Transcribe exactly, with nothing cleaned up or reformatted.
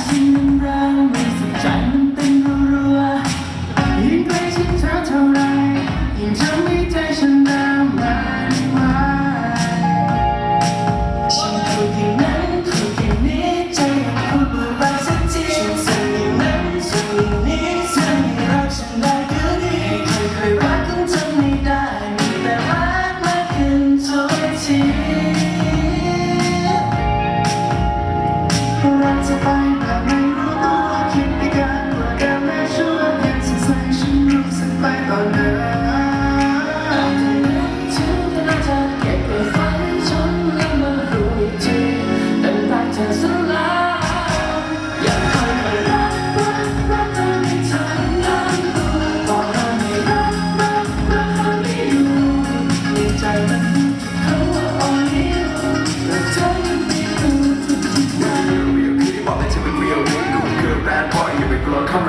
สิ่งนั้นเราไม่สนใจมันเต้นรัวๆยิ่งใกล้ชิดเธอเท่าไรยิ่งทำให้ใจฉันน้ำมันไหวฉันพูดอย่างนั้นพูดอย่างนี้ใจยังพูดว่ารักสักทีฉันสั่งอย่างนั้นสั่งอย่างนี้สั่งให้รักฉันได้ก็ดีใครเคยรักกันทำไม่ได้มีแต่รักมากขึ้นทุกทีรักจะไปแบบไม่รู้ตัวคิดไปเกินกว่าเดิมและชั่วยังสงสัยฉันรู้สึกไปตอนเดิมถึงเวลาเธอเก็บไปฝันจนแล้วมารู้อีกทีแต่รักเธอซะแล้วอยากคอยคอยรักรักรักเธอไม่ทันนั้นบอกเธอให้รักรักรักเธอไม่อยู่ในใจมันเขาว่าอ่อนหิวแต่เธอยังไม่รู้ทุกๆวันบอกให้เธอเป็น real กูเกิด bad boy อย่าไปกลัวคำ